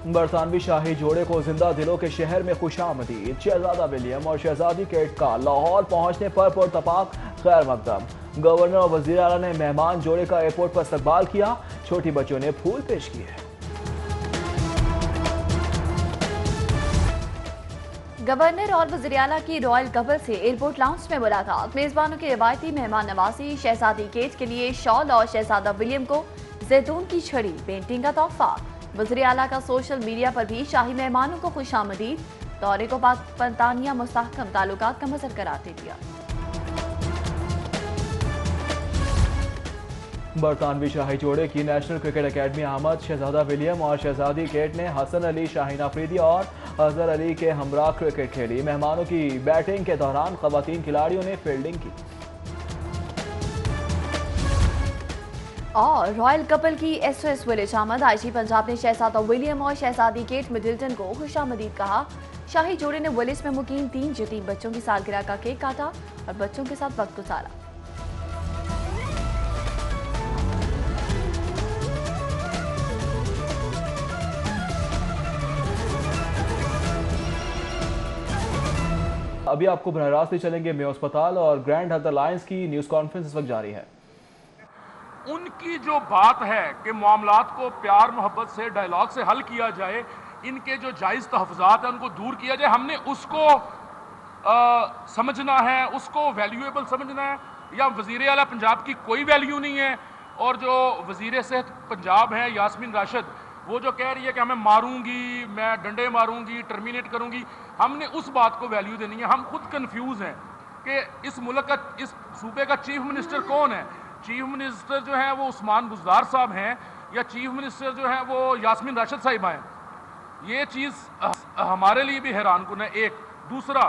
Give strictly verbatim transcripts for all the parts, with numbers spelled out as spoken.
बरतानवी शाही जोड़े को जिंदा दिलों के शहर में खुशामदीद। शहजादा विलियम और शहजादी केट का लाहौर पहुंचने पर पुरतपाक खैर मकदम। गवर्नर और वजीर आला ने मेहमान जोड़े का एयरपोर्ट पर इस्तकबाल किया। छोटी बच्चों ने फूल पेश किए। गवर्नर और वज़ीर आला की रॉयल कपल से एयरपोर्ट लाउंज में मुलाकात। मेजबानों की रिवायती मेहमान नवाजी। शहजादी केट के लिए शॉल और शहजादा विलियम को जैतून की छड़ी पेंटिंग का तोहफा। वज़ीर आला का सोशल मीडिया पर भी शाही मेहमानों को खुशामदीद। दौरे को पाक बरतानिया मुस्तहकम ताल्लुकात का मज़हर करार दे दिया। बरतानवी शाही जोड़े की नेशनल क्रिकेट एकेडमी आमद। शहजादा विलियम और शहजादी केट ने हसन अली, शाहीन अफरीदी और अजहर अली के हमरा क्रिकेट खेली। मेहमानों की बैटिंग के दौरान खवातीन खिलाड़ियों ने फील्डिंग की। और रॉयल कपल की एस ओ एस विलेज आमद। आईजी पंजाब ने शहजादा विलियम और शहजादी केट मिडल्टन को खुशामदीद कहा। शाही जोड़े ने विलेज में मुकीम तीन यतीम बच्चों की सालगिरह का केक काटा और बच्चों के साथ वक्त गुजारा। अभी आपको बरह रास्त ले चलेंगे मे अस्पताल और ग्रैंड हेल्थ अलायंस की न्यूज कॉन्फ्रेंस इस वक्त जारी है। उनकी जो बात है कि मामलात को प्यार मोहब्बत से डायलॉग से हल किया जाए, इनके जो जायज़ तहफ़्ज़ात हैं उनको दूर किया जाए, हमने उसको आ, समझना है, उसको वैल्यूएबल समझना है। या वज़ीर आला पंजाब की कोई वैल्यू नहीं है और जो वज़ीर सेहत पंजाब है यास्मीन राशिद, वो जो कह रही है कि हमें मारूंगी, मैं डंडे मारूंगी, टर्मिनेट करूंगी, हमने उस बात को वैल्यू देनी है। हम खुद कंफ्यूज हैं कि इस मुल्क का, इस सूबे का चीफ मिनिस्टर कौन है। चीफ मिनिस्टर जो है वो उस्मान बुज़दार साहब हैं या चीफ मिनिस्टर जो है वो यास्मीन राशिद साहिबा हैं। ये चीज़ हमारे लिए भी हैरान कुन है। एक दूसरा,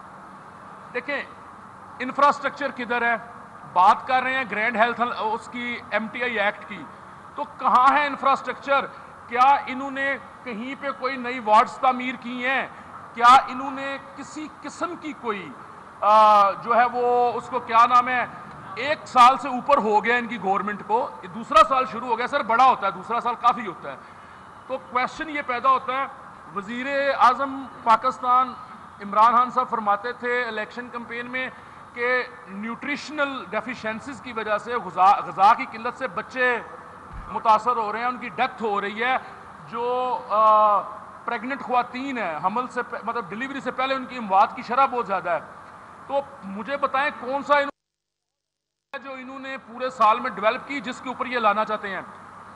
देखें इंफ्रास्ट्रक्चर किधर है। बात कर रहे हैं ग्रैंड हेल्थ उसकी एम टी आई एक्ट की, तो कहाँ है इंफ्रास्ट्रक्चर। क्या इन्होंने कहीं पे कोई नई वार्ड्स तामीर की हैं? क्या इन्होंने किसी किस्म की कोई आ, जो है वो उसको क्या नाम है, एक साल से ऊपर हो गया इनकी गवर्नमेंट को, दूसरा साल शुरू हो गया। सर बड़ा होता है, दूसरा साल काफ़ी होता है। तो क्वेश्चन ये पैदा होता है, वज़ीर आज़म पाकिस्तान इमरान खान साहब फरमाते थे इलेक्शन कैंपेन में कि न्यूट्रिशनल डेफिशिएंसीज की वजह से, ग़िज़ा ग़िज़ा की किल्लत से बच्चे मुतासर हो रहे हैं, उनकी डेथ हो रही है। जो प्रेग्नेंट ख्वातीन है, हमल से मतलब डिलीवरी से पहले उनकी अमवात की शरह बहुत ज़्यादा है। तो मुझे बताएं कौन सा इन्होंने जो इन्होंने पूरे साल में डेवलप की जिसके ऊपर ये लाना चाहते हैं।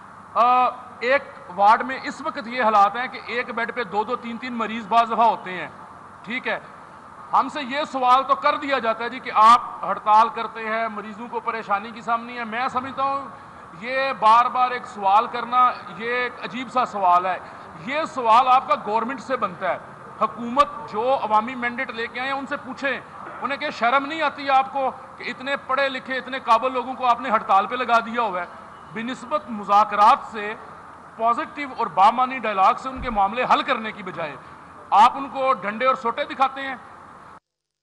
आ, एक वार्ड में इस वक्त ये हालात हैं कि एक बेड पे दो दो तीन तीन मरीज बाज़ दफ़ा होते हैं। ठीक है, हमसे ये सवाल तो कर दिया जाता है जी कि आप हड़ताल करते हैं, मरीजों को परेशानी की सामने है। मैं समझता हूँ ये बार बार एक सवाल करना ये एक अजीब सा सवाल है। ये सवाल आपका गवर्नमेंट से बनता है। हुकूमत जो अवामी मैंडेट लेके आए हैं उनसे पूछें, उन्हें क्या शर्म नहीं आती आपको कि इतने पढ़े लिखे इतने काबिल लोगों को आपने हड़ताल पे लगा दिया हुआ है। बिनिस्बत मुज़ाकरात से, पॉजिटिव और बामानी डायलॉग से उनके मामले हल करने की बजाय आप उनको डंडे और सोटे दिखाते हैं।